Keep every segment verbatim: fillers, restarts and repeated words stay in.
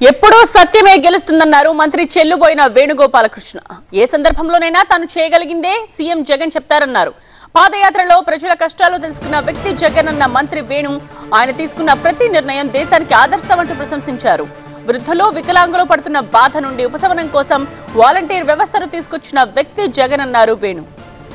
ఎప్పుడూ సత్యమే గెలుస్తుందన్నారు మంత్రి చెల్లుబోయిన వేణుగోపాలకృష్ణ. ఏ సందర్భంలోనైనా తాను చేయగలిగిందే సీఎం జగన్ చెప్తారన్నారు. పాదయాత్రలో ప్రజల కష్టాలు తెలుసుకున్న వ్యక్తి జగన్ అన్న మంత్రి వేణు ఆయన తీసుకున్న ప్రతి నిర్ణయం దేశానికి ఆదర్శం అంటూ ప్రశంసించారు. వృద్ధులు వికలాంగులు పడుతున్న బాధ నుండి ఉపశమనం కోసం వాలంటీర్ వ్యవస్థను తీసుకొచ్చిన వ్యక్తి జగన్ అన్నారు వేణు.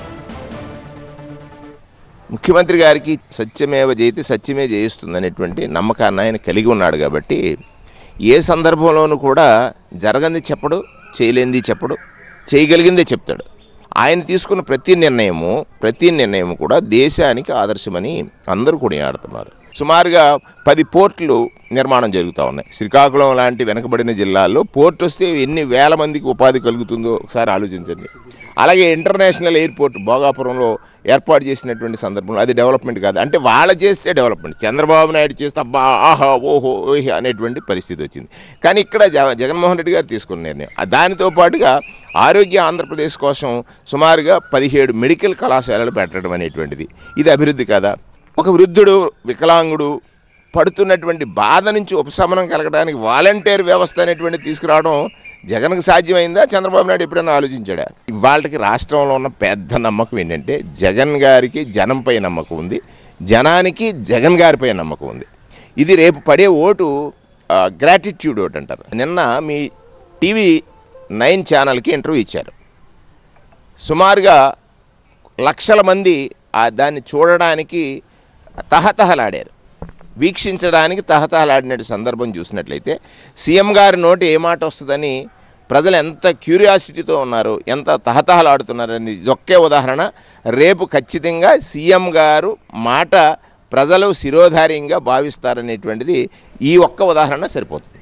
ముఖ్యమంత్రి గారికి సత్యమేవ జయతి సత్యమే జయిస్తుందనేటువంటి నమ్మకాన్ని ఆయన కలిగి ఉన్నాడు కాబట్టి ఏ సందర్భంలోనూ కూడా జరగంది చెప్పడు, చేయలేనిది చెప్పడు, చేయగలిగిందే చెప్తాడు. ఆయన తీసుకున్న ప్రతి నిర్ణయము ప్రతి నిర్ణయము కూడా దేశానికి ఆదర్శమని అందరూ కొనియాడుతున్నారు. సుమారుగా పది పోర్టులు నిర్మాణం జరుగుతూ ఉన్నాయి. శ్రీకాకుళం లాంటి వెనుకబడిన జిల్లాల్లో పోర్టు వస్తే ఎన్ని వేల మందికి ఉపాధి కలుగుతుందో ఒకసారి ఆలోచించండి. అలాగే ఇంటర్నేషనల్ ఎయిర్పోర్ట్ భోగాపురంలో ఏర్పాటు చేసినటువంటి సందర్భంలో అది డెవలప్మెంట్ కాదు, అంటే వాళ్ళ చేస్తే డెవలప్మెంట్. చంద్రబాబు నాయుడు చేస్తే అబ్బా ఆహా ఓహో ఓహి అనేటువంటి పరిస్థితి వచ్చింది. కానీ ఇక్కడ జగన్మోహన్ రెడ్డి గారు తీసుకున్న నిర్ణయం దానితో పాటుగా ఆరోగ్య ఆంధ్రప్రదేశ్ కోసం సుమారుగా పదిహేడు మెడికల్ కళాశాలలు పెట్టడం అనేటువంటిది ఇది అభివృద్ధి కాదా? ఒక వృద్ధుడు వికలాంగుడు పడుతున్నటువంటి బాధ నుంచి ఉపశమనం కలగడానికి వాలంటీర్ వ్యవస్థ అనేటువంటి తీసుకురావడం జగన్కి సాధ్యమైందా? చంద్రబాబు నాయుడు ఎప్పుడైనా ఆలోచించాడా? ఇవాళకి రాష్ట్రంలో ఉన్న పెద్ద నమ్మకం ఏంటంటే జగన్ గారికి జనంపై నమ్మకం ఉంది, జనానికి జగన్ గారిపై నమ్మకం ఉంది. ఇది రేపు పడే ఓటు గ్రాటిట్యూడ్ ఓటు అంటారు. నిన్న మీ టీవీ నైన్ ఛానల్కి ఇంటర్వ్యూ ఇచ్చారు. సుమారుగా లక్షల మంది దాన్ని చూడడానికి తహతహలాడారు, వీక్షించడానికి తహతహలాడిన సందర్భం చూసినట్లయితే సీఎం గారి నోటి ఏ మాట వస్తుందని ప్రజలు ఎంత క్యూరియాసిటీతో ఉన్నారు, ఎంత తహతహలాడుతున్నారని ఒకే ఉదాహరణ. రేపు ఖచ్చితంగా సీఎం గారు మాట ప్రజలు శిరోధార్యంగా భావిస్తారనేటువంటిది ఈ ఒక్క ఉదాహరణ సరిపోతుంది.